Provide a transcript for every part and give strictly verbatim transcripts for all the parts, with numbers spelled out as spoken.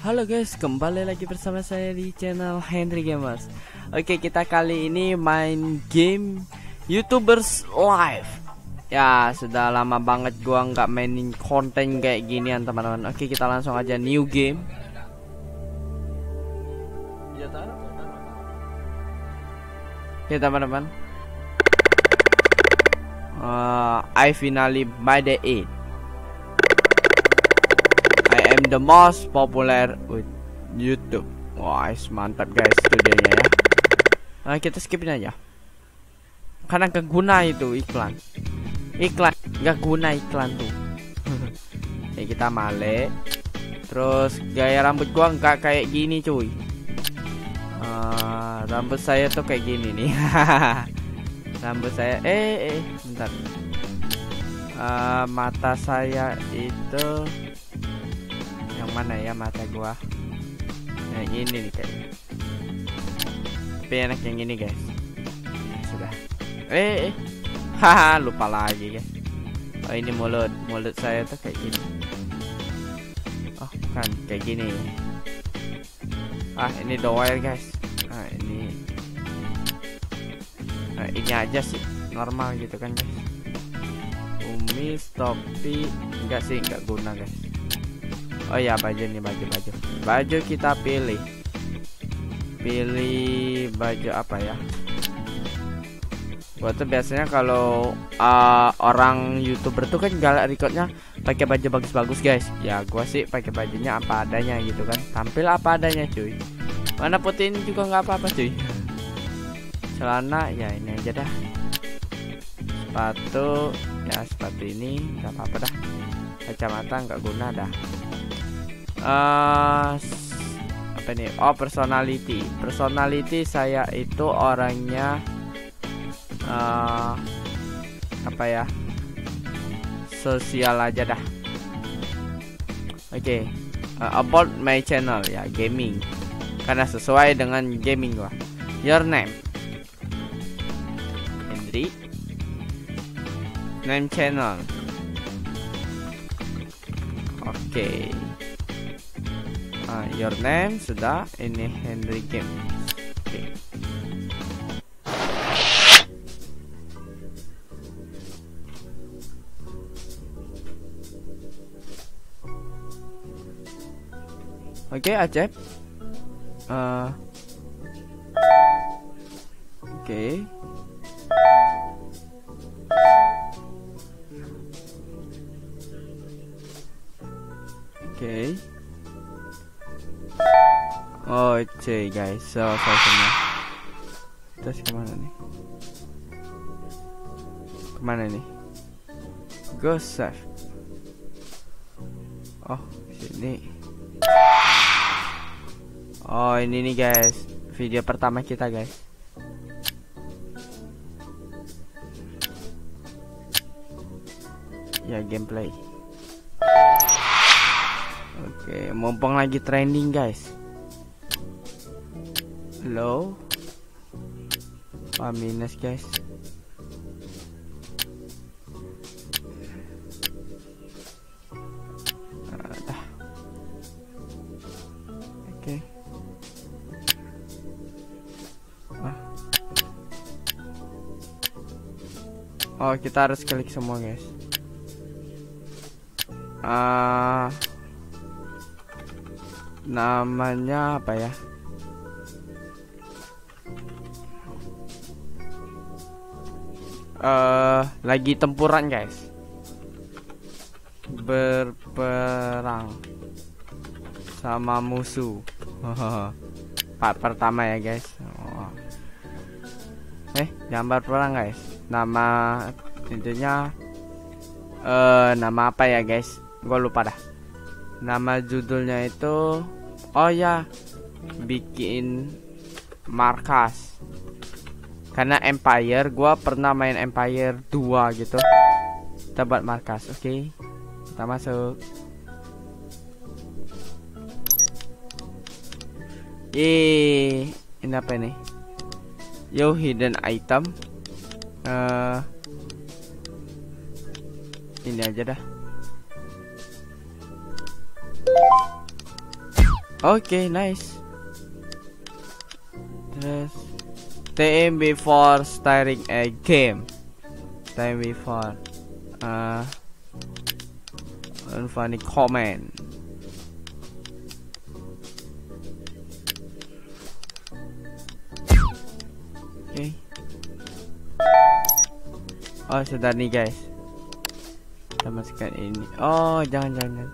Halo guys, kembali lagi bersama saya di channel Henry Gamers. Oke, kita kali ini main game YouTubers Live. Ya, sudah lama banget gua nggak mainin konten kayak ginian teman-teman. Oke, kita langsung aja new game. Oke teman-teman, uh, I finally by the eight. I am the most popular with YouTube. Wah, mantap guys studionya ya. Nah, kita skipin aja karena gak guna itu iklan. Iklan gak guna iklan tuh. Ya, kita male. Terus gaya rambut gua nggak kayak gini cuy. Uh, rambut saya tuh kayak gini nih. Rambut saya eh eh bentar. Uh, mata saya itu yang mana ya mata gua? Yang ini nih kayaknya. Tapi enak yang ini guys. Sudah. Eh, eh. Haha, lupa lagi guys. Oh, ini mulut. Mulut saya tuh kayak gini. Oh, bukan kayak gini. Ah, ini doer guys. Nah, ini. Nah, ini aja sih normal gitu kan guys. Kumis, topi, enggak sih, enggak guna guys. Oh ya, baju nih, baju baju baju kita pilih pilih baju apa ya. Gua tuh biasanya kalau uh, orang YouTuber tuh kan galak recordnya pakai baju bagus-bagus guys. Ya gua sih pakai bajunya apa adanya gitu kan, tampil apa adanya cuy. Warna putih ini juga nggak apa-apa cuy. Celana ya ini aja dah. Sepatu ya sepatu ini nggak apa-apa dah. Kacamata nggak guna dah. Uh, apa nih? Oh, personality. Personality saya itu orangnya uh, apa ya? Sosial aja dah. Oke. Okay. Uh, about my channel ya, gaming. Karena sesuai dengan gaming gua. Your name? Henry. Name channel. Oke. Okay. Uh, your name sudah, ini Henry Game. Oke. Okay. Oke, okay, Acep. Uh, Oke. Okay. Oke. Okay. Oh, c guys, so saya semua. Terus kemana nih? Kemana nih? Go save. Oh, sini. Oh, ini nih guys, video pertama kita guys. Ya, gameplay. Oke, mumpung lagi trending guys. Low. Wah, minus guys. Uh, dah. Oke. Okay. Ah. Oh, kita harus klik semua guys. Ah. Uh, namanya apa ya? Uh, lagi tempuran guys, berperang sama musuh. Part pertama ya guys. Oh. Eh, jangan berperang guys. Nama intinya uh, nama apa ya guys? Gue lupa dah. Nama judulnya itu, oh ya, bikin markas. Karena Empire, gua pernah main Empire dua gitu. Kita buat markas, oke. Okay. Kita masuk. Yeay, ini apa ini? Yo, hidden item. Uh, ini aja dah. Oke, okay, nice. Terus time before starting a game. Time before uh funny comment. Oke. Okay. Oh, sudah nih guys. Kita masukkan ini. Oh, jangan jangan.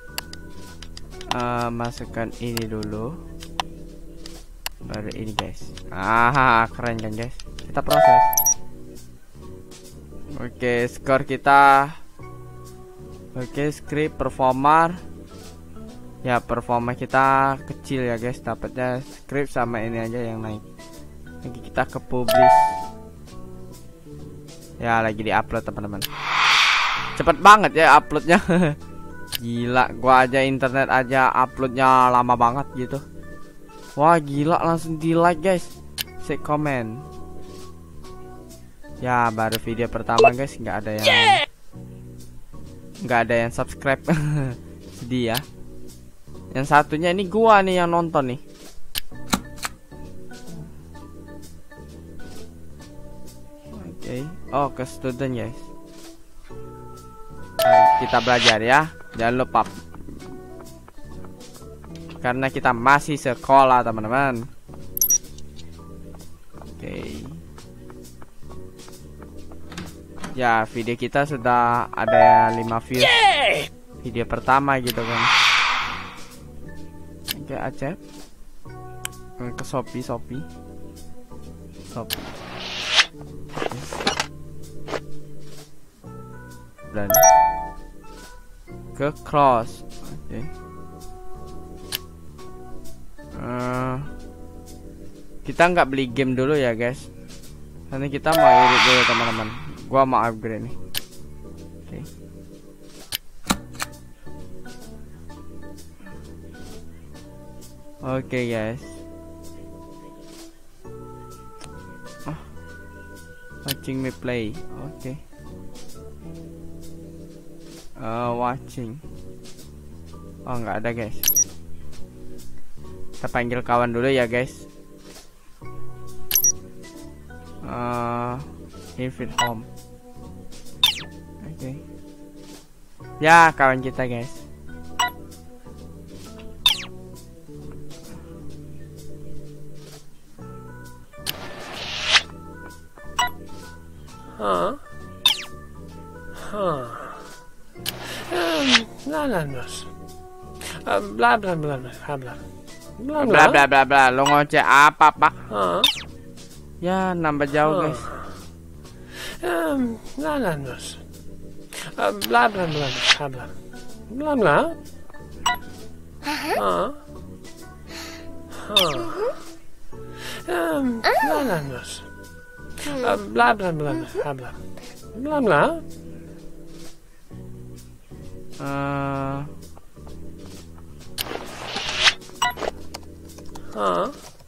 Uh, masukkan ini dulu. Baru ini guys. Ah, keren kan guys. Kita proses. Oke, skor kita. Oke, script performer. Ya, performa kita kecil ya guys. Dapatnya script sama ini aja yang naik. Lagi kita ke publish. Ya, lagi di-upload teman-teman. Cepet banget ya uploadnya. Gila, gua aja internet aja uploadnya lama banget gitu. Wah gila, langsung di like guys. Say comment. Ya baru video pertama guys, nggak ada yang nggak ada yang subscribe. Sedih ya. Yang satunya ini gua nih yang nonton nih. Oke, okay. Oh ke student guys. Kita belajar ya, jangan lupa. Karena kita masih sekolah teman-teman. Oke. Okay. Ya video kita sudah ada lima views. Video pertama gitu kan. Oke okay, acep. Ke Shopee Shopee Shopee. Dan ke cross. Oke. Okay. Uh, kita nggak beli game dulu ya guys. Nanti kita mau irit dulu teman-teman. Gua mau upgrade nih. Oke. Okay. Oke okay, guys. Oh. Watching me play. Oke. Okay. Uh, watching. Oh nggak ada guys. Kita panggil kawan dulu ya guys. Uh, invite home. Oke. Okay. Ya kawan kita guys. Huh? Huh. Um, blah blah blah. Uh, blah blah blah blah blah. Bla bla bla bla bla. Lo ngoceh apa pak? Huh? Ya nambah jauh huh. guys. Um, bla bla bla. Uh, bla bla bla bla bla. Bla bla. Huh? Huh? Um, bla bla bla. Uh, bla bla bla bla bla. Bla bla. Uh... Huh?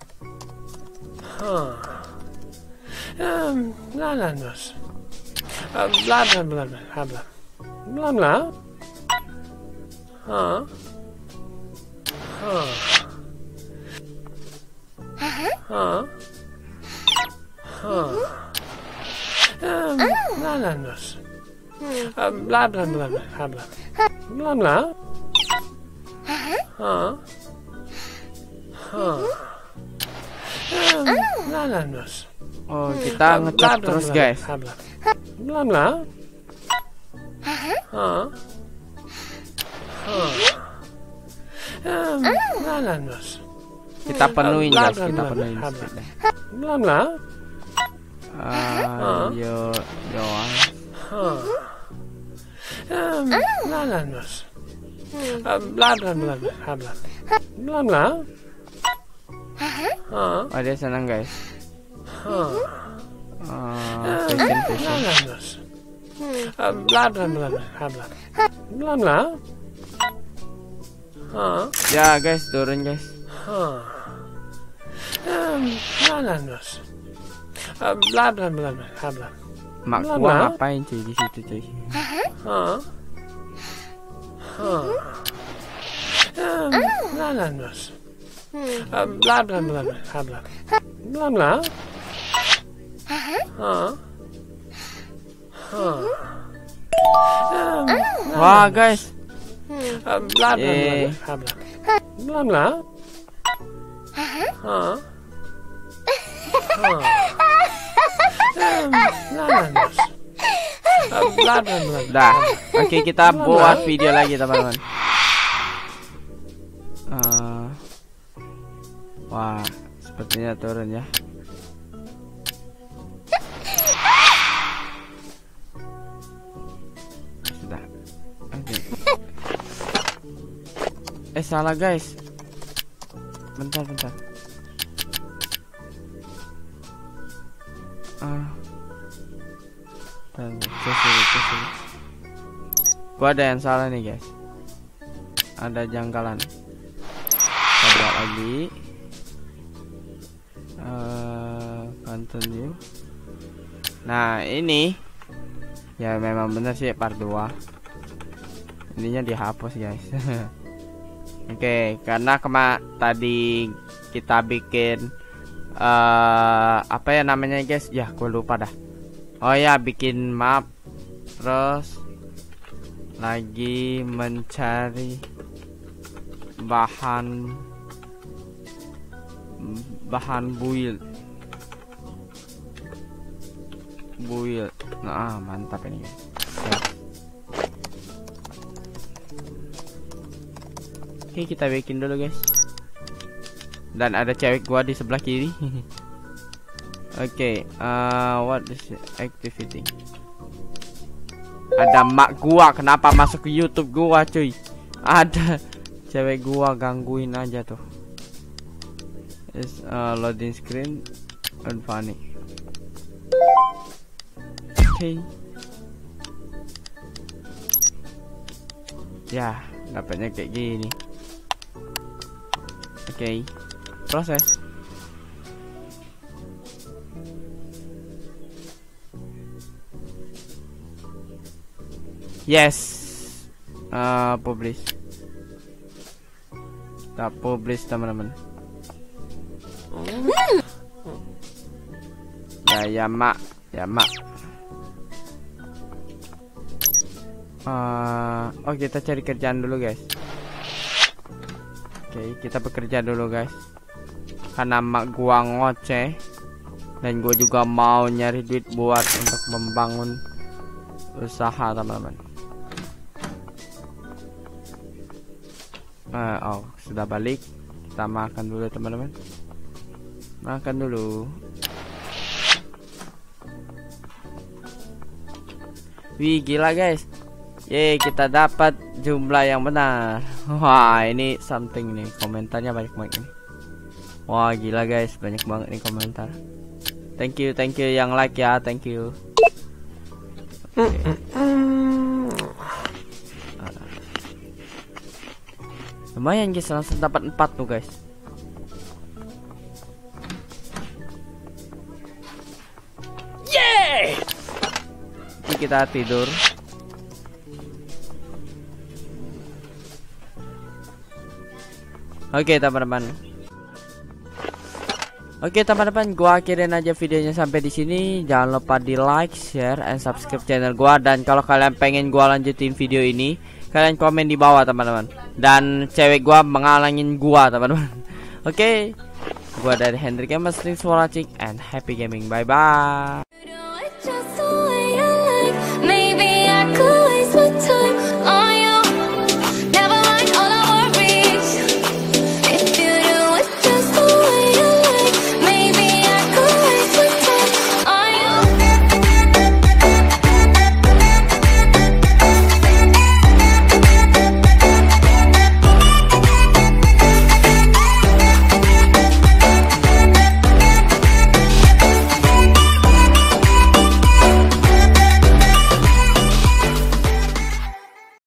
Huh? Um, blah blah blah. Uh, blah blah blah blah blah. Blah blah. Huh? Huh? Huh? Huh? Um, blah blah blah. Uh, blah blah blah blah blah. Blah blah. Huh? Huh. Um, blah, blah, blah. Oh, kita uh, ngechat terus guys. Blah blah. Huh. Huh. Um, blah, blah, blah. Kita penuhin guys, kita penuhin. Blah blah. Ah, yo, yo. Huh. Um, blah blah blah. Uh, blah blah blah blah blah. Blah blah. Huh? Oh dia senang guys. Huh? Uh, fashion, fashion. Uh, blah blah blah blah blah. Blah blah. Huh? Ya guys turun guys. Huh? Um, blah blah blah. Uh, blah blah blah blah blah. Mak gua ngapain cuy di situ cuy? Huh? Huh? Um, Bananas. Um, blah blah blah blah blah. Blah blah. Huh? Huh. Um, Wah guys, um, blah blah Eh. blah blah. Blah blah. Huh? Huh. Um, bananas. Um, blah blah blah. dah. Oke, kita buat video lagi teman-teman. Eh, wah, sepertinya turun ya. Sudah. Oke. Eh salah guys. Bentar bentar. Ah. Dan cus dulu, cus dulu. Gua ada yang salah nih guys. Ada janggalan. Coba lagi. Uh, continue. Nah ini ya memang bener sih part dua. Ininya dihapus guys. Oke, okay, karena kema tadi kita bikin uh, apa ya namanya guys? Ya, gue lupa dah. Oh ya, bikin map, terus lagi mencari bahan bahan build, build. Nah, mantap ini guys. Ya. Oke, kita bikin dulu guys. Dan ada cewek gua di sebelah kiri. Oke, okay, uh, what is it? Activity? Ada mak gua, kenapa masuk ke YouTube gua cuy? Ada cewek gua gangguin aja tuh. Is uh, loading screen unfunny. Oke. Okay. Ya, dapatnya kayak gini. Oke, okay. Proses. Yes, uh, publish. Kita publish teman-teman. Ya ya mak, ya mak. Uh, oh kita cari kerjaan dulu guys. Oke, kita bekerja dulu guys. Karena mak gua ngoceh dan gua juga mau nyari duit buat untuk membangun usaha teman-teman. Uh, oh sudah balik. Kita makan dulu teman-teman. Makan dulu. Wih gila guys. Yeay, kita dapat jumlah yang benar. Wah ini something nih. Komentarnya banyak banget nih. Wah gila guys, banyak banget nih komentar. Thank you, thank you yang like ya, thank you. Okay. Lumayan guys, langsung dapat empat tuh guys. Yeay. Ini kita tidur. Oke teman-teman. Oke teman-teman, gua akhirin aja videonya sampai di sini. Jangan lupa di like, share, and subscribe channel gua. Dan kalau kalian pengen gua lanjutin video ini, kalian komen di bawah teman-teman. Dan cewek gua mengalangin gua teman-teman. Oke, gua dari Hendrik Gamers, thanks for watching and happy gaming. Bye bye.